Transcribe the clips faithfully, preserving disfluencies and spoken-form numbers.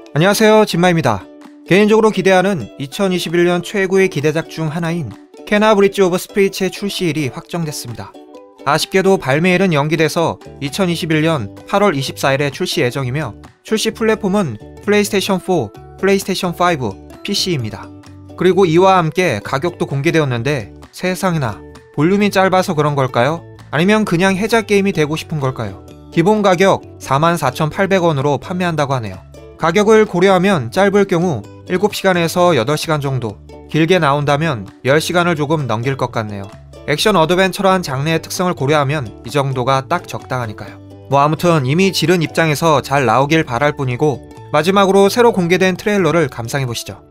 안녕하세요, 진마입니다. 개인적으로 기대하는 이천이십일 년 최고의 기대작 중 하나인 케나 브릿지 오브 스피릿의 출시일이 확정됐습니다. 아쉽게도 발매일은 연기돼서 이천이십일 년 팔월 이십사일에 출시 예정이며 출시 플랫폼은 플레이스테이션 사, 플레이스테이션 오, 피씨입니다. 그리고 이와 함께 가격도 공개되었는데 세상에나 볼륨이 짧아서 그런 걸까요? 아니면 그냥 해자 게임이 되고 싶은 걸까요? 기본 가격 사만 사천팔백 원으로 판매한다고 하네요. 가격을 고려하면 짧을 경우 일곱 시간에서 여덟 시간 정도, 길게 나온다면 열 시간을 조금 넘길 것 같네요. 액션 어드벤처러한 장르의 특성을 고려하면 이 정도가 딱 적당하니까요. 뭐 아무튼 이미 지른 입장에서 잘 나오길 바랄 뿐이고, 마지막으로 새로 공개된 트레일러를 감상해보시죠.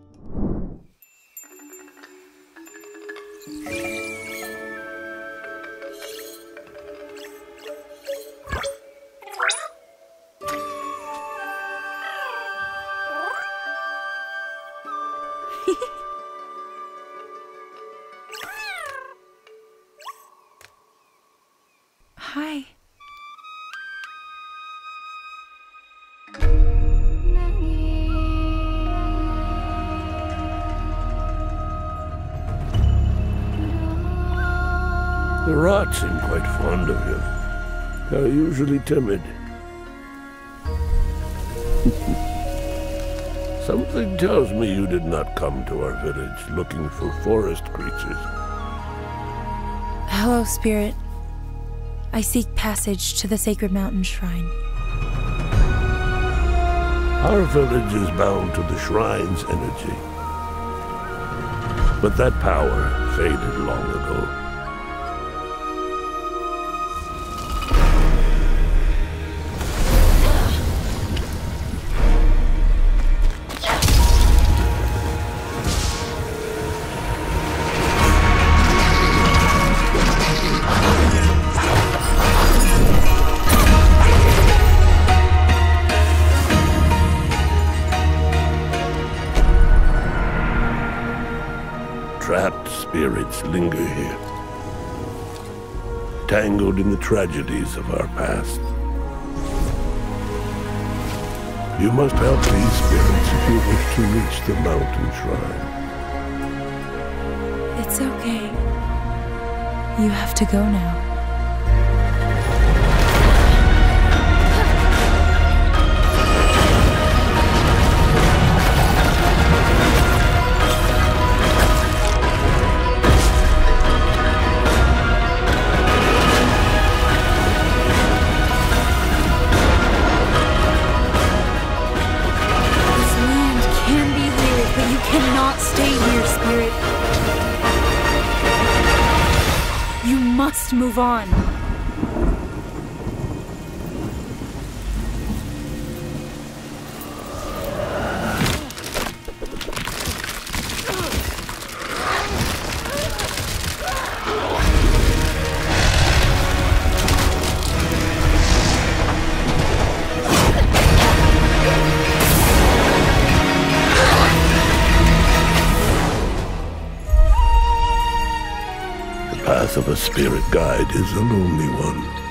Hi. The rats seem quite fond of you. They're usually timid. Something tells me you did not come to our village looking for forest creatures. Hello, Spirit. I seek passage to the Sacred Mountain Shrine. Our village is bound to the shrine's energy. But that power faded long ago. Trapped spirits linger here, tangled in the tragedies of our past. You must help these spirits if you wish to reach the mountain shrine. It's okay. You have to go now. Cannot stay here, Spirit. You must move on. The path of a spirit guide is a lonely one.